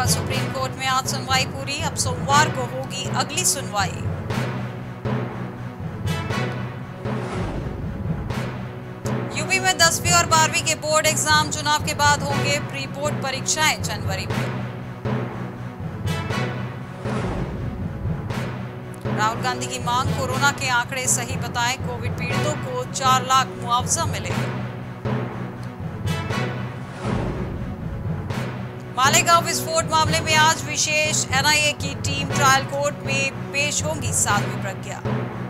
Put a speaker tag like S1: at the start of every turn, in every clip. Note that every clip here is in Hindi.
S1: सुप्रीम कोर्ट में आज सुनवाई पूरी, अब सोमवार को होगी अगली सुनवाई। यूपी में 10वीं और 12वीं के बोर्ड एग्जाम चुनाव के बाद होंगे प्री बोर्ड परीक्षाएं जनवरी में। राहुल गांधी की मांग, कोरोना के आंकड़े सही बताएं, कोविड पीड़ितों को 4 लाख मुआवजा मिले। मालेगांव विस्फोट मामले में आज विशेष एनआईए की टीम ट्रायल कोर्ट में पेश होगी 7वीं प्रज्ञा।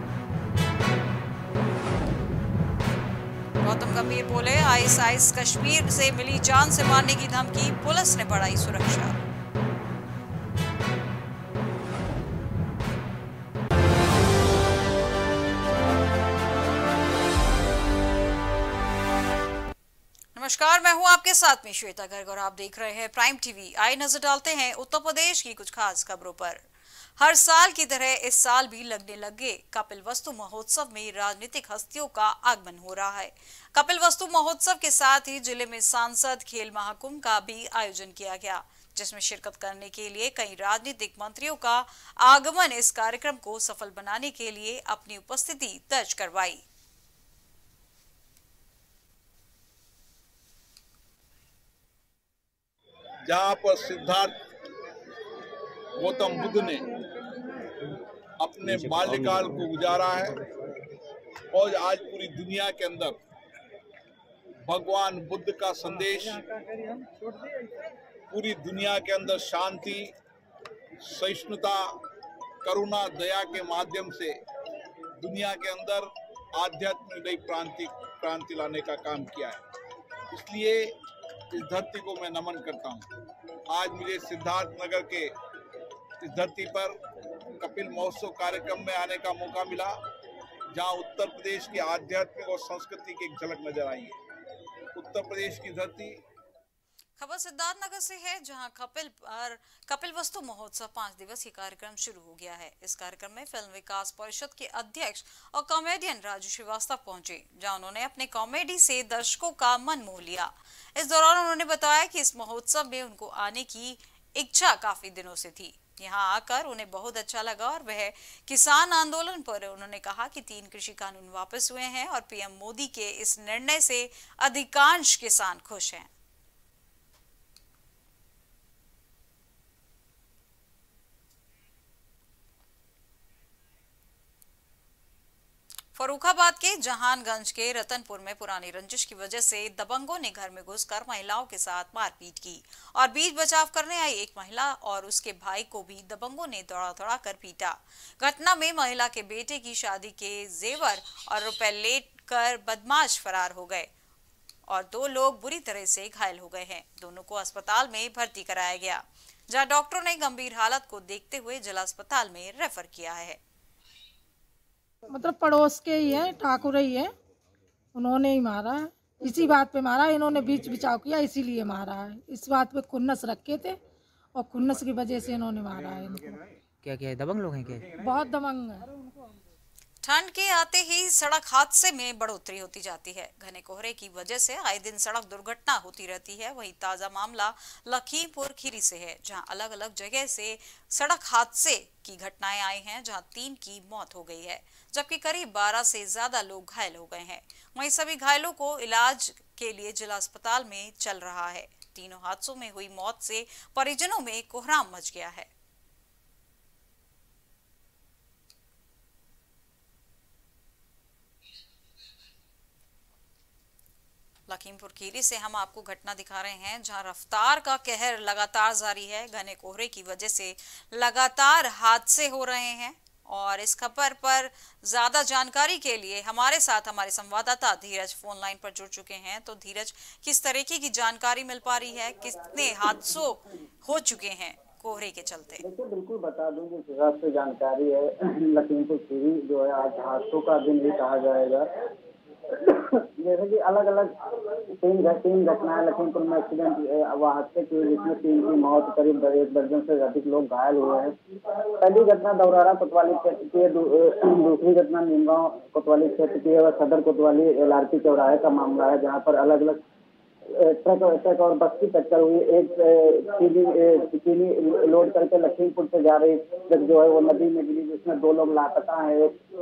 S1: गौतम गंभीर बोले, आईएसआईएस कश्मीर से मिली जान से मारने की धमकी, पुलिस ने बढ़ाई सुरक्षा। नमस्कार, मैं हूं आपके साथ में श्वेता गर्ग और आप देख रहे हैं प्राइम टीवी। आइए नजर डालते हैं उत्तर प्रदेश की कुछ खास खबरों पर। हर साल की तरह इस साल भी लगने लगे कपिल वस्तु महोत्सव में राजनीतिक हस्तियों का आगमन हो रहा है। कपिल वस्तु महोत्सव के साथ ही जिले में सांसद खेल महाकुंभ का भी आयोजन किया गया, जिसमें शिरकत करने के लिए कई राजनीतिक मंत्रियों का आगमन इस कार्यक्रम को सफल बनाने के लिए अपनी उपस्थिति दर्ज करवाई।
S2: जहाँ पर सिद्धार्थ गौतम बुद्ध ने अपने बाल्यकाल को गुजारा है और आज पूरी दुनिया के अंदर भगवान बुद्ध का संदेश पूरी दुनिया के अंदर शांति, सहिष्णुता, करुणा, दया के माध्यम से दुनिया के अंदर आध्यात्मिक नई क्रांति लाने का काम किया है। इसलिए इस धरती को मैं नमन करता हूँ। आज मुझे सिद्धार्थ नगर के इस धरती पर कपिल महोत्सव कार्यक्रम में आने का मौका मिला, जहाँ उत्तर प्रदेश की आध्यात्मिक और संस्कृति की एक झलक नजर आई है। उत्तर प्रदेश की धरती।
S1: खबर सिद्धार्थ नगर से है, जहां कपिल वस्तु महोत्सव 5 दिवसीय कार्यक्रम शुरू हो गया है। इस कार्यक्रम में फिल्म विकास परिषद के अध्यक्ष और कॉमेडियन राजू श्रीवास्तव पहुंचे, जहां उन्होंने अपने कॉमेडी से दर्शकों का मन मोह लिया। इस दौरान उन्होंने बताया कि इस महोत्सव में उनको आने की इच्छा काफी दिनों से थी। यहाँ आकर उन्हें बहुत अच्छा लगा और वह किसान आंदोलन पर उन्होंने कहा कि 3 कृषि कानून वापस हुए हैं और पीएम मोदी के इस निर्णय से अधिकांश किसान खुश हैं। फर्रुखाबाद के जहानगंज के रतनपुर में पुरानी रंजिश की वजह से दबंगों ने घर में घुसकर महिलाओं के साथ मारपीट की और बीच बचाव करने आई एक महिला और उसके भाई को भी दबंगों ने दौड़ा कर पीटा। घटना में महिला के बेटे की शादी के जेवर और रुपए लेकर बदमाश फरार हो गए और 2 लोग बुरी तरह से घायल हो गए हैं। दोनों को अस्पताल में भर्ती कराया गया, जहां डॉक्टरों ने गंभीर हालत को देखते हुए जिला अस्पताल में रेफर किया है।
S3: मतलब पड़ोस के ही है, ठाकुर ही है, उन्होंने ही मारा है। इसी बात पे मारा, इन्होंने बीच बिचाव किया इसीलिए मारा है। इस बात पे खुन्नस रखे थे और खुन्नस की वजह से इन्होंने मारा है इनको।
S4: क्या क्या दबंग लोग हैं क्या?
S3: बहुत दबंग है।
S1: ठंड के आते ही सड़क हादसे में बढ़ोतरी होती जाती है। घने कोहरे की वजह से आए दिन सड़क दुर्घटना होती रहती है। वहीं ताजा मामला लखीमपुर खीरी से है, जहां अलग अलग जगह से सड़क हादसे की घटनाएं आई हैं, जहां 3 की मौत हो गई है, जबकि करीब 12 से ज्यादा लोग घायल हो गए हैं। वहीं सभी घायलों को इलाज के लिए जिला अस्पताल में चल रहा है। तीनों हादसों में हुई मौत से परिजनों में कोहराम मच गया है। लखीमपुर खीरी से हम आपको घटना दिखा रहे हैं, जहां रफ्तार का कहर लगातार जारी है। घने कोहरे की वजह से लगातार हादसे हो रहे हैं और इस खबर पर ज्यादा जानकारी के लिए हमारे साथ हमारे संवाददाता धीरज फोन लाइन पर जुड़ चुके हैं। तो धीरज, किस तरीके की जानकारी मिल पा रही है, कितने हादसों हो चुके हैं कोहरे के चलते?
S5: देखिए, बिल्कुल बता दूं कि विभाग से जानकारी है, लखीमपुर खीरी जो है आज हादसों का दिन भी कहा जाएगा। जैसे कि अलग अलग 3 घटनाएं लखीमपुर में एक्सीडेंट हुआ हादसे की, जिसमें 3 की मौत, करीब 1 दर्जन से अधिक लोग घायल हुए हैं। पहली घटना दौरारा कोतवाली क्षेत्र की है, दूसरी घटना नीमगांव कोतवाली क्षेत्र की है और सदर कोतवाली LRP चौराहे का मामला है, जहां पर अलग अलग ट्रक और बस की टक्कर हुई। एक चीनी लोड करके लखीमपुर से जा रही ट्रक जो है वो नदी में गिरी, जिसमें 2 लोग लापता हैं।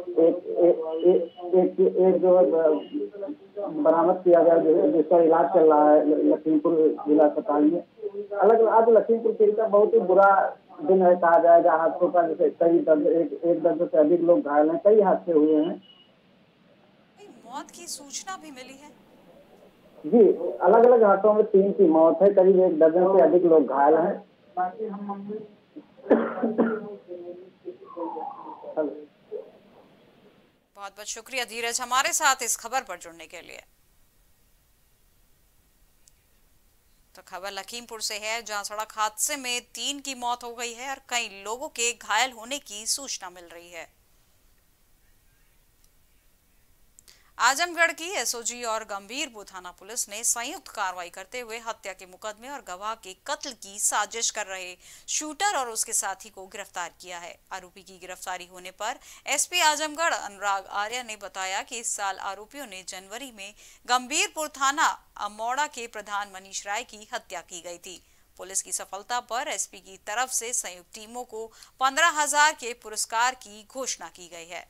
S5: एक जो है बरामद किया गया, जिसका इलाज चल रहा है लखीमपुर जिला अस्पताल में। आज लखीमपुर खीरी का बहुत ही बुरा दिन है कहा जाएगा। हादसों का जैसे कई एक दर्जन से अधिक लोग घायल हैं, कई हादसे हुए हैं।
S1: मौत की सूचना भी मिली है
S5: जी, अलग अलग हादसों में 3 की मौत है, करीब 1 दर्जन से अधिक लोग घायल हैं।
S1: बहुत बहुत शुक्रिया धीरज हमारे साथ इस खबर पर जुड़ने के लिए। तो खबर लखीमपुर से है, जहां सड़क हादसे में 3 की मौत हो गई है और कई लोगों के घायल होने की सूचना मिल रही है। आजमगढ़ की एसओजी और गंभीरपुर थाना पुलिस ने संयुक्त कार्रवाई करते हुए हत्या के मुकदमे और गवाह के कत्ल की साजिश कर रहे शूटर और उसके साथी को गिरफ्तार किया है। आरोपी की गिरफ्तारी होने पर एसपी आजमगढ़ अनुराग आर्य ने बताया कि इस साल आरोपियों ने जनवरी में गंभीरपुर थाना अमौड़ा के प्रधान मनीष राय की हत्या की गई थी। पुलिस की सफलता पर एसपी की तरफ से संयुक्त टीमों को 15,000 के पुरस्कार की घोषणा की गई है।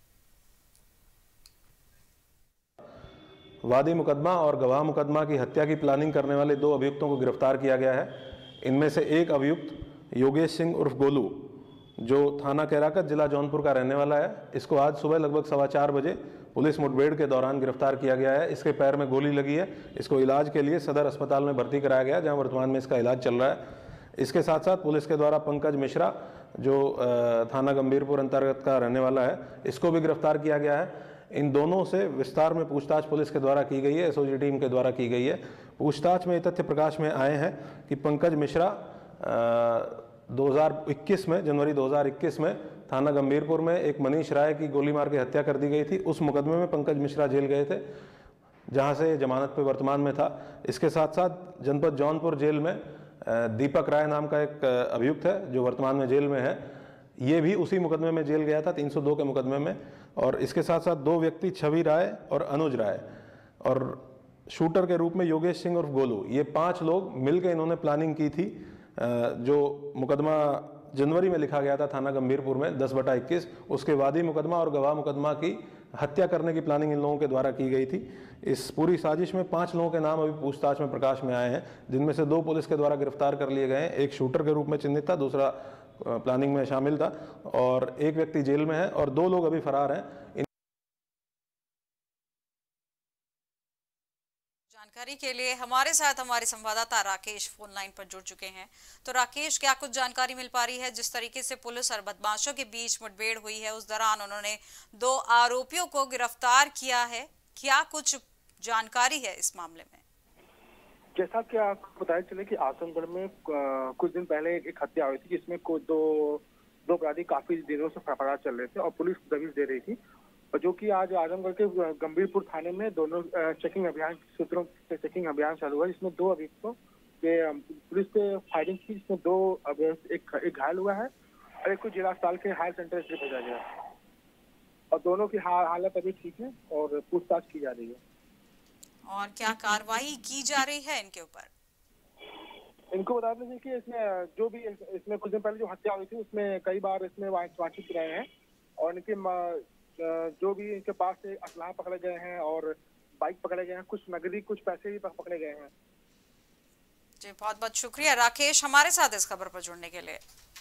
S6: वादी मुकदमा और गवाह मुकदमा की हत्या की प्लानिंग करने वाले 2 अभियुक्तों को गिरफ्तार किया गया है। इनमें से एक अभियुक्त योगेश सिंह उर्फ गोलू, जो थाना कैराकत जिला जौनपुर का रहने वाला है, इसको आज सुबह लगभग 4:15 बजे पुलिस मुठभेड़ के दौरान गिरफ्तार किया गया है। इसके पैर में गोली लगी है। इसको इलाज के लिए सदर अस्पताल में भर्ती कराया गया, जहाँ वर्तमान में इसका इलाज चल रहा है। इसके साथ साथ पुलिस के द्वारा पंकज मिश्रा, जो थाना गंभीरपुर अंतर्गत का रहने वाला है, इसको भी गिरफ्तार किया गया है। इन दोनों से विस्तार में पूछताछ पुलिस के द्वारा की गई है, एसओजी टीम के द्वारा की गई है। पूछताछ में ये तथ्य प्रकाश में आए हैं कि पंकज मिश्रा 2021 में, जनवरी 2021 में थाना गंभीरपुर में एक मनीष राय की गोली मार के हत्या कर दी गई थी। उस मुकदमे में पंकज मिश्रा जेल गए थे, जहां से जमानत पे वर्तमान में था। इसके साथ साथ जनपद जौनपुर जेल में दीपक राय नाम का एक अभियुक्त है, जो वर्तमान में जेल में है। ये भी उसी मुकदमे में जेल गया था, 302 के मुकदमे में। और इसके साथ साथ 2 व्यक्ति छवि राय और अनुज राय और शूटर के रूप में योगेश सिंह और गोलू, ये 5 लोग मिलकर इन्होंने प्लानिंग की थी। जो मुकदमा जनवरी में लिखा गया था थाना गंभीरपुर में 10/21, उसके वादी मुकदमा और गवाह मुकदमा की हत्या करने की प्लानिंग इन लोगों के द्वारा की गई थी। इस पूरी साजिश में 5 लोगों के नाम अभी पूछताछ में प्रकाश में आए हैं, जिनमें से 2 पुलिस के द्वारा गिरफ्तार कर लिए गए हैं। एक शूटर के रूप में चिन्हित था, दूसरा प्लानिंग में शामिल था, और एक व्यक्ति जेल में है और 2 लोग अभी फरार हैं।
S1: जानकारी के लिए हमारे साथ हमारे संवाददाता राकेश फोन लाइन पर जुड़ चुके हैं। तो राकेश, क्या कुछ जानकारी मिल पा रही है? जिस तरीके से पुलिस और बदमाशों के बीच मुठभेड़ हुई है, उस दौरान उन्होंने 2 आरोपियों को गिरफ्तार किया है, क्या कुछ जानकारी है इस मामले में?
S7: जैसा कि आपको बताया चले कि आजमगढ़ में कुछ दिन पहले एक हत्या हुई थी, जिसमें दो अपराधी काफी दिनों से फरार चल रहे थे और पुलिस दबिश दे रही थी, और जो कि आज आजमगढ़ के गंभीरपुर थाने में दोनों चेकिंग अभियान सूत्रों से चेकिंग अभियान चालू हुआ, जिसमें 2 अभियुक्तों के पुलिस पे फायरिंग की, जिसमें 2 एक घायल हुआ है और एक को जिला अस्पताल के हायर सेंटर से भेजा गया, और दोनों की हालत अभी ठीक है और पूछताछ की जा रही है।
S1: और क्या कार्रवाई की जा रही है इनके ऊपर?
S7: इनको बता दें कि इसमें जो भी इसमें कुछ दिन पहले जो हत्या हुई थी, उसमें कई बार इसमें वांछित रहे हैं, और इनके जो भी इनके पास से असलाह पकड़े गए हैं और बाइक पकड़े गए हैं, कुछ नकदी कुछ पैसे भी पकड़े गए हैं।
S1: जी, बहुत बहुत शुक्रिया राकेश हमारे साथ इस खबर पर जुड़ने के लिए।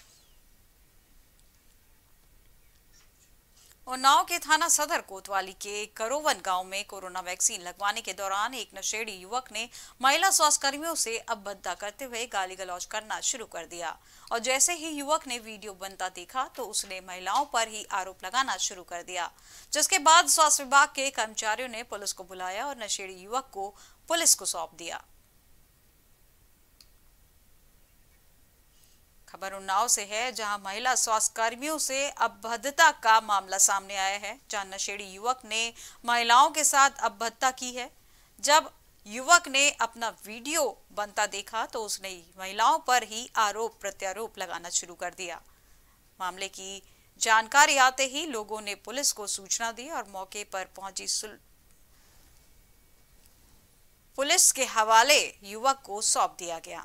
S1: उन्नाव के थाना सदर कोतवाली के करोवन गांव में कोरोना वैक्सीन लगवाने के दौरान एक नशेड़ी युवक ने महिला स्वास्थ्य कर्मियों से अभद्रता करते हुए गाली गलौज करना शुरू कर दिया, और जैसे ही युवक ने वीडियो बनता देखा तो उसने महिलाओं पर ही आरोप लगाना शुरू कर दिया, जिसके बाद स्वास्थ्य विभाग के कर्मचारियों ने पुलिस को बुलाया और नशेड़ी युवक को पुलिस को सौंप दिया। खबर उन्नाव से है, जहां महिला स्वास्थ्य कर्मियों से अभद्रता का मामला सामने आया है, जहां नशेड़ी युवक ने महिलाओं के साथ अभद्रता की है। जब युवक ने अपना वीडियो बनता देखा तो उसने महिलाओं पर ही आरोप प्रत्यारोप लगाना शुरू कर दिया। मामले की जानकारी आते ही लोगों ने पुलिस को सूचना दी और मौके पर पहुंची पुलिस के हवाले युवक को सौंप दिया गया।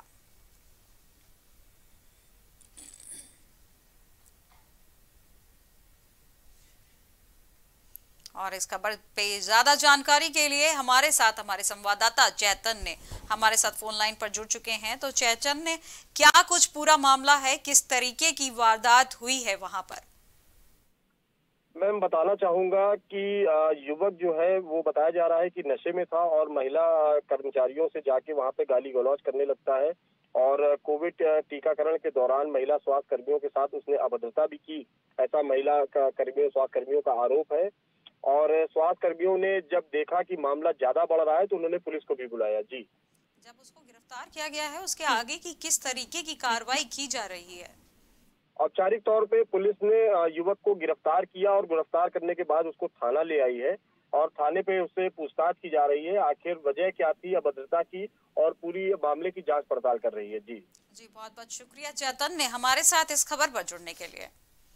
S1: और इस खबर पे ज्यादा जानकारी के लिए हमारे संवाददाता चैतन्य हमारे साथ फोन लाइन पर जुड़ चुके हैं। तो चैतन्य, क्या कुछ पूरा मामला है, किस तरीके की वारदात हुई है वहां पर?
S8: मैं बताना चाहूंगा कि युवक जो है वो बताया जा रहा है कि नशे में था और महिला कर्मचारियों से जाके वहां पे गाली गलौज करने लगता है और कोविड टीकाकरण के दौरान महिला स्वास्थ्य कर्मियों के साथ उसने अभद्रता भी की, ऐसा महिला स्वास्थ्य कर्मियों का आरोप है। और स्वास्थ्य कर्मियों ने जब देखा कि मामला ज्यादा बढ़ रहा है तो उन्होंने पुलिस को भी बुलाया। जी,
S1: जब उसको गिरफ्तार किया गया है उसके आगे की किस तरीके की कार्रवाई की जा रही है?
S8: औपचारिक तौर पे पुलिस ने युवक को गिरफ्तार किया और गिरफ्तार करने के बाद उसको थाना ले आई है और थाने पे उससे पूछताछ की जा रही है, आखिर वजह क्या थी अभद्रता की, और पूरी मामले की जांच पड़ताल कर रही है। जी
S1: बहुत बहुत शुक्रिया चैतन्य हमारे साथ इस खबर पर जुड़ने के लिए।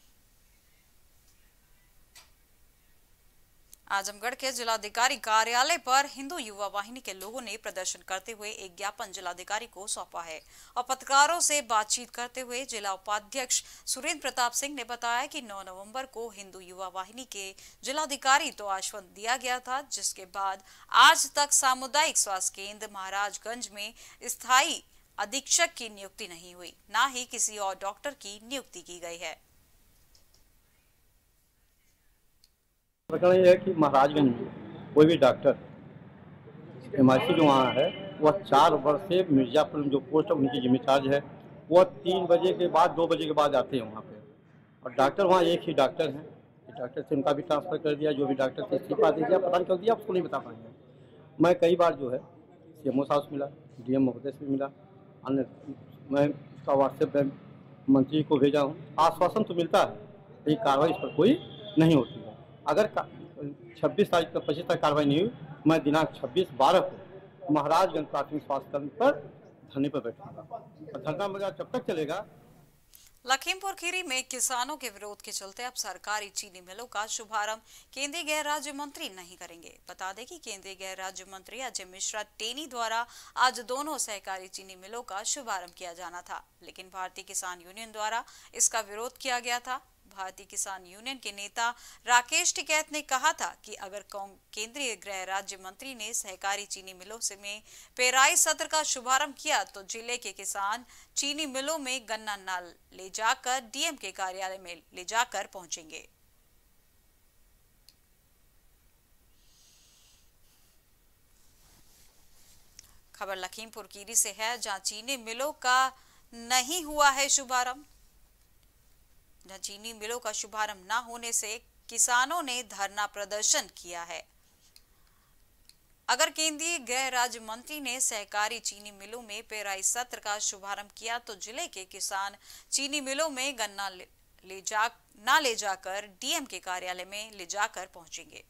S1: आजमगढ़ के जिलाधिकारी कार्यालय पर हिंदू युवा वाहिनी के लोगों ने प्रदर्शन करते हुए एक ज्ञापन जिलाधिकारी को सौंपा है और पत्रकारों से बातचीत करते हुए जिला उपाध्यक्ष सुरेंद्र प्रताप सिंह ने बताया कि 9 नवंबर को हिंदू युवा वाहिनी के जिलाधिकारी तो आश्वस्त दिया गया था, जिसके बाद आज तक सामुदायिक स्वास्थ्य केंद्र महाराजगंज में स्थायी अधीक्षक की नियुक्ति नहीं हुई, न ही किसी और डॉक्टर की नियुक्ति की गई है।
S9: प्रकरण यह है कि महाराजगंज में कोई भी डॉक्टर MIC जो वहाँ है वह 4 वर्ष से मिर्जापुर में जो पोस्ट उनकी जिम्मेदार है वह 3 बजे के बाद 2 बजे के बाद आते हैं वहाँ पे, और डॉक्टर वहाँ एक ही डॉक्टर हैं। डॉक्टर से उनका भी ट्रांसफ़र कर दिया, जो भी डॉक्टर से इस्तीफा दे दिया, पता नहीं क्यों दिया उसको नहीं बता पाएंगे। मैं कई बार जो है CMO साहब से मिला, DM महोदय से मिला, अन्य मैं उसका व्हाट्सएप में मंत्री को भेजा हूँ, आश्वासन तो मिलता है लेकिन कार्रवाई इस पर कोई नहीं होती है। अगर 26 तारीख तक 25 तक कार्रवाई नहीं हुई, मैं दिनांक 26/12 को महाराजगंज प्राथमिक स्वास्थ्य केंद्र पर धरने पर बैठूंगा और धरना मेरा जब तक चलेगा।
S1: लखीमपुर खीरी में किसानों के विरोध के चलते अब सरकारी चीनी मिलों का शुभारंभ केंद्रीय गृह राज्य मंत्री नहीं करेंगे। बता दें कि केंद्रीय गृह राज्य मंत्री अजय मिश्रा टेनी द्वारा आज दोनों सहकारी चीनी मिलों का शुभारंभ किया जाना था, लेकिन भारतीय किसान यूनियन द्वारा इसका विरोध किया गया था। भारतीय किसान यूनियन के नेता राकेश टिकैत ने कहा था कि अगर केंद्रीय गृह राज्य मंत्री ने सहकारी चीनी मिलों से में पेराई सत्र का शुभारंभ किया तो जिले के किसान चीनी मिलों में गन्ना न ले जाकर DM के कार्यालय में ले जाकर पहुंचेंगे। खबर लखीमपुर खीरी से है, जहां चीनी मिलों का नहीं हुआ है शुभारंभ। जहां चीनी मिलों का शुभारंभ न होने से किसानों ने धरना प्रदर्शन किया है। अगर केंद्रीय गृह राज्य मंत्री ने सहकारी चीनी मिलों में पेराई सत्र का शुभारंभ किया तो जिले के किसान चीनी मिलों में गन्ना ले जाकर DM के कार्यालय में ले जाकर पहुंचेंगे।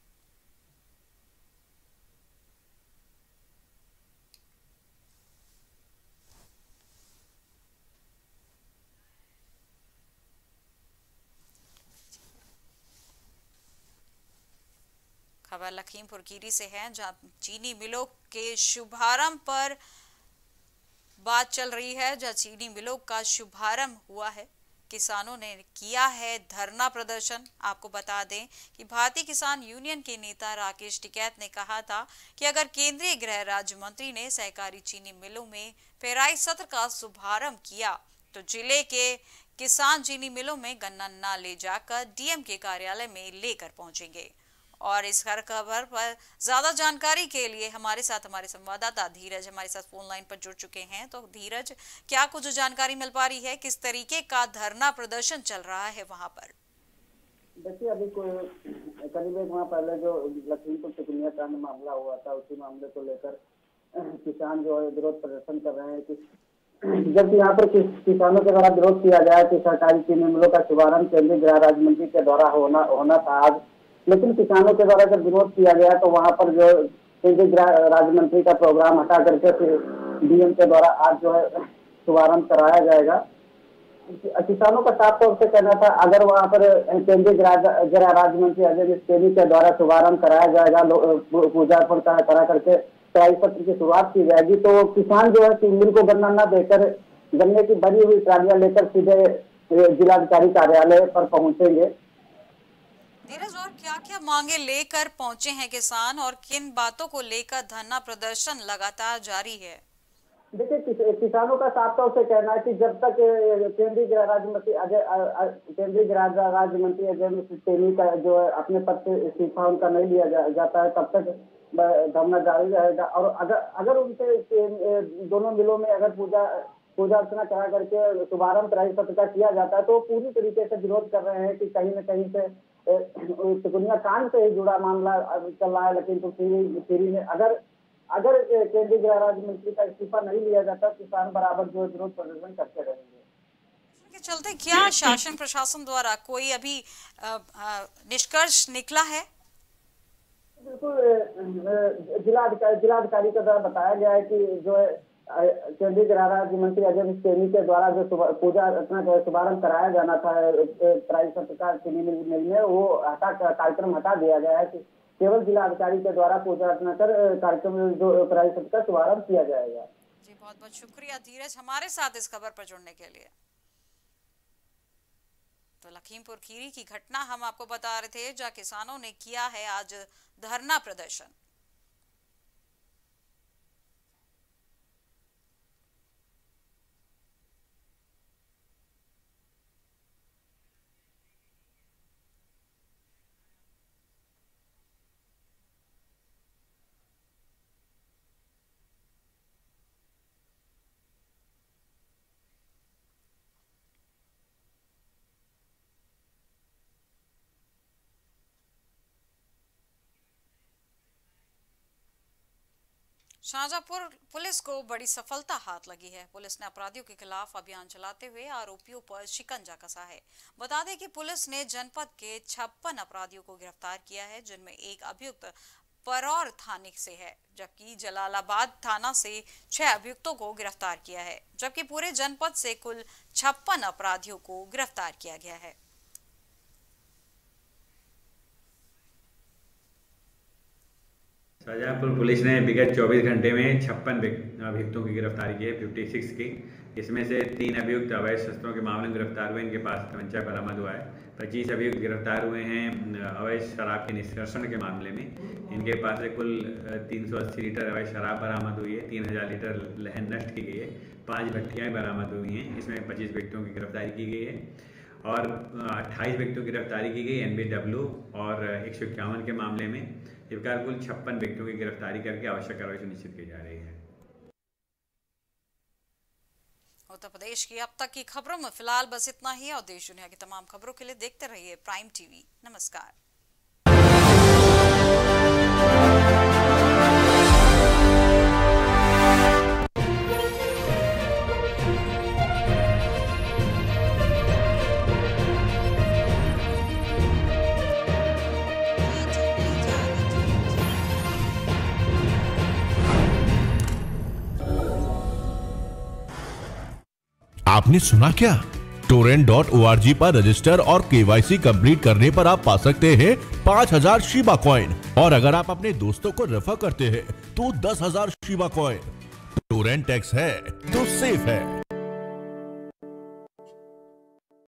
S1: खबर लखीमपुर खीरी से है, जहां चीनी मिलों के शुभारंभ पर बात चल रही है। जहां चीनी मिलों का शुभारंभ हुआ है, किसानों ने किया है धरना प्रदर्शन। आपको बता दें कि भारतीय किसान यूनियन के नेता राकेश टिकैत ने कहा था कि अगर केंद्रीय गृह राज्य मंत्री ने सहकारी चीनी मिलों में पेराई सत्र का शुभारंभ किया तो जिले के किसान चीनी मिलों में गन्ना न ले जाकर DM के कार्यालय में लेकर पहुंचेंगे। और इस हर खबर पर ज्यादा जानकारी के लिए हमारे संवाददाता धीरज हमारे साथ फोन लाइन पर जुड़ चुके हैं। तो धीरज, क्या कुछ जानकारी मिल पा रही है, किस तरीके का धरना प्रदर्शन चल रहा है वहां पर?
S5: देखिए, अभी करीब एक माह पहले जो लखीमपुर चिकनिया कांड मामला हुआ था, उसी मामले को लेकर किसान जो है विरोध प्रदर्शन कर रहे हैं कि जब यहाँ पर किसानों के द्वारा विरोध किया गया कि सरकारी चीनी मिलों का शुभारंभ केंद्रीय गृह राज्य मंत्री के द्वारा होना था आज, लेकिन किसानों के द्वारा जब विरोध किया गया तो वहां पर जो केंद्रीय गृह राज्य मंत्री का प्रोग्राम हटा करके फिर DM के द्वारा आज जो है शुभारंभ कराया जाएगा। किसानों का साफ तौर से कहना था अगर वहां पर केंद्रीय गृह राज्य मंत्री अजय टेनी के द्वारा शुभारंभ कराया जाएगा, पूजा अर्पण करा करके ट्राई सत्र की शुरुआत की जाएगी। तो किसान जो है चीनी मिल को गन्ना न देकर गन्ने की भरी हुई ट्रालियां लेकर सीधे जिलाधिकारी कार्यालय पर पहुंचेंगे।
S1: धीरज, और क्या क्या मांगे लेकर पहुंचे हैं किसान और किन बातों को लेकर धरना प्रदर्शन लगातार जारी है?
S5: देखिए, किसानों का साफ तौर से कहना है कि जब तक केंद्रीय गृह राज्य मंत्री अजय टेनी का जो है अपने पद से इस्तीफा उनका नहीं लिया जाता है, तब तक धरना जारी रहेगा। और अगर उनसे दोनों मिलों में अगर पूजा अर्चना करा करके शुभारंभ ट्राई सत्र का किया जाता है, तो पूरी तरीके से विरोध कर रहे हैं कि कहीं न कहीं से चिकुनिया कांड से ही जुड़ा मामला चल रहा है लखीमपुर खीरी में। अगर केंद्रीय गृह राज्य मंत्री का इस्तीफा नहीं लिया जाता, किसान बराबर जो विरोध प्रदर्शन करते रहेंगे।
S1: के चलते क्या शासन प्रशासन द्वारा कोई अभी निष्कर्ष निकला है?
S5: बिल्कुल, जिलाधिकारी के द्वारा बताया गया है कि जो है केंद्रीय गृह राज्य मंत्री अजय टेनी के द्वारा जो पूजा अर्चना का शुभारंभ कराया जाना था ट्राई सत्र का चीनी मिल में, वो कार्यक्रम हटा दिया गया है कि केवल जिलाधिकारी के द्वारा पूजा अर्चना कर कार्यक्रम जो ट्राई सत्र का शुभारंभ किया जाएगा।
S1: जी, बहुत बहुत शुक्रिया धीरज हमारे साथ इस खबर पर जुड़ने के लिए। तो लखीमपुर खीरी की घटना हम आपको बता रहे थे, जहां किसानों ने किया है आज धरना प्रदर्शन। शाहजहांपुर पुलिस को बड़ी सफलता हाथ लगी है। पुलिस ने अपराधियों के खिलाफ अभियान चलाते हुए आरोपियों पर शिकंजा कसा है। बता दें कि पुलिस ने जनपद के 56 अपराधियों को गिरफ्तार किया है, जिनमें एक अभियुक्त परौर थाने से है, जबकि जलालाबाद थाना से 6 अभियुक्तों को गिरफ्तार किया है, जबकि पूरे जनपद से कुल 56 अपराधियों को गिरफ्तार किया गया है।
S10: शाहजहांपुर पुलिस ने विगत 24 घंटे में 56 अभियुक्तों की गिरफ्तारी की है, 56 की। इसमें से 3 अभियुक्त अवैध शस्त्रों के मामले में गिरफ्तार हुए, इनके पास तमंचा बरामद हुआ है। 25 अभियुक्त गिरफ्तार हुए हैं अवैध शराब के निष्कर्षण के मामले में। इनके पास से कुल 380 लीटर अवैध शराब बरामद हुई है, 3000 लीटर लहन नष्ट की गई है, 5 भट्टियाँ बरामद हुई हैं। इसमें 25 व्यक्तियों की गिरफ्तारी की गई है और 28 व्यक्तियों की गिरफ्तारी की गई NBW और 151 के मामले में। इस प्रकार कुल 56 व्यक्तियों की गिरफ्तारी करके आवश्यक कार्रवाई सुनिश्चित की जा रही है।
S1: उत्तर प्रदेश की अब तक की खबरों में फिलहाल बस इतना ही, और देश दुनिया की तमाम खबरों के लिए देखते रहिए प्राइम टीवी। नमस्कार।
S11: आपने सुना क्या? torrent.org पर रजिस्टर और KYC कंप्लीट करने पर आप पा सकते हैं 5000 शिबा कॉइन, और अगर आप अपने दोस्तों को रेफर करते हैं तो 10,000 शिबा कॉइन। टोरेंट टैक्स है तो सेफ है।